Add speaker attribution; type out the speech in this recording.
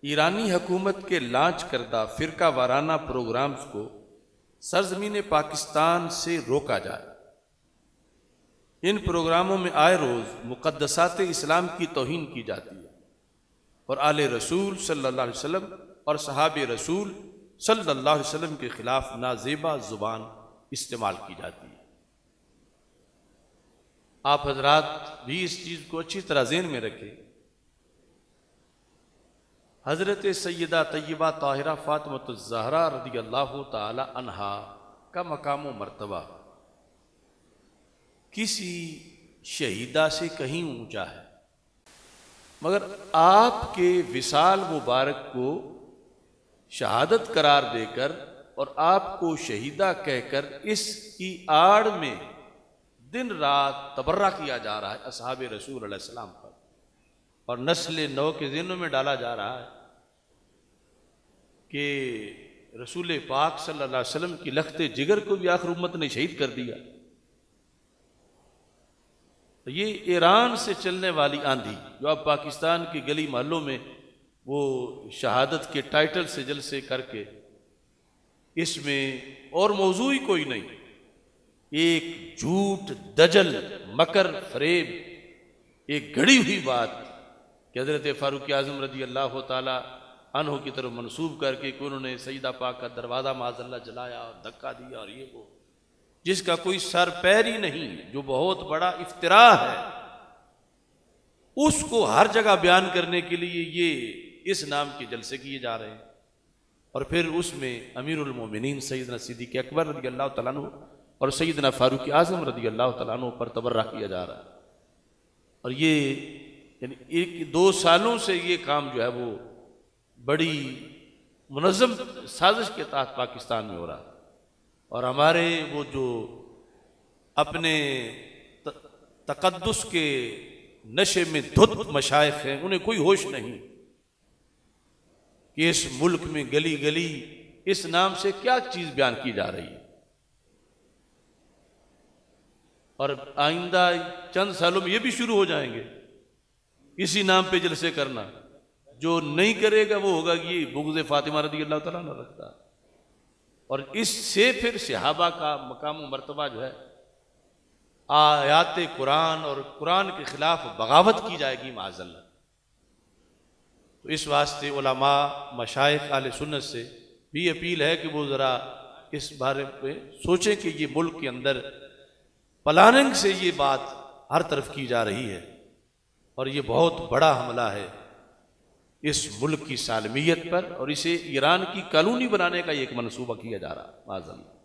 Speaker 1: ایرانی حکومت کے لانچ کردہ فرقہ وارانہ پروگرامز کو سرزمین پاکستان سے روکا جائے۔ ان پروگراموں میں آئے روز مقدسات اسلام کی توہین کی جاتی ہے اور آل رسول صلی اللہ علیہ وسلم اور صحابہ رسول صلی اللہ علیہ وسلم کے خلاف نازیبا زبان استعمال کی جاتی ہے۔ آپ حضرات بھی اس چیز کو اچھی طرح ذہن میں رکھیں۔ حضرت سیدہ طیبہ طاہرہ فاطمۃ الزہرا رضی اللہ تعالی عنہا کا مقام و مرتبہ کسی شہیدہ سے کہیں اونچا ہے، مگر آپ کے وصال مبارک کو شہادت قرار دے کر اور آپ کو شہیدہ کہہ کر اس کی آڑ میں دن رات تبرہ کیا جا رہا ہے اصحاب رسول علیہ السلام پر، اور نسل نو کے ذہنوں میں ڈالا جا رہا ہے کہ رسول پاک صلی اللہ علیہ وسلم کی لخت جگر کو بھی آخر امت نے شہید کر دیا۔ یہ ایران سے چلنے والی آندھی جو اب پاکستان کی گلی محلوں میں وہ شہادت کے ٹائٹل سے جلسے کر کے، اس میں اور موضوع ہی کوئی نہیں، ایک جھوٹ دجل مکر فریب، ایک گھڑی ہوئی بات کہ حضرت فاروق اعظم رضی اللہ تعالی عنہ کی طرف منسوب کر کے کہ انہوں نے سیدہ پاک کا دروازہ معاذ اللہ جلایا اور دھکا دیا اور یہ وہ، جس کا کوئی سر پیر ہی نہیں، جو بہت بڑا افتراء ہے، اس کو ہر جگہ بیان کرنے کے لیے یہ اس نام کے جلسے کیے جا رہے ہیں، اور پھر اس میں امیر المومنین سیدنا صدیق اکبر رضی اللہ تعالیٰ عنہ اور سیدنا فاروق اعظم رضی اللہ تعالیٰ عنہ پر تبرہ کیا جا رہا ہے۔ اور یہ یعنی ایک دو سالوں سے یہ کام جو ہے وہ بڑی منظم سازش کے تحت پاکستان میں ہو رہا ہے، اور ہمارے وہ جو اپنے تقدس کے نشے میں دھت مشائخ ہیں، انہیں کوئی ہوش نہیں کہ اس ملک میں گلی گلی اس نام سے کیا چیز بیان کی جا رہی ہے، اور آئندہ چند سالوں میں یہ بھی شروع ہو جائیں گے اسی نام پہ جلسے کرنا۔ جو نہیں کرے گا وہ ہوگا کہ یہ بغض فاطمہ رضی اللہ تعالیٰ عنہ رکھتا ہے، اور اس سے پھر صحابہ کا مقام و مرتبہ جو ہے، آیات قرآن اور قرآن کے خلاف بغاوت کی جائے گی معاذ اللہ۔ تو اس واسطے علماء مشائخ اہل سنت سے بھی اپیل ہے کہ وہ ذرا اس بارے میں سوچیں کہ یہ ملک کے اندر پلاننگ سے یہ بات ہر طرف کی جا رہی ہے، اور یہ بہت بڑا حملہ ہے اس ملک کی سالمیت پر، اور اسے ایران کی کالونی بنانے کا یہ ایک منصوبہ کیا جا رہا ہے معاذ اللہ۔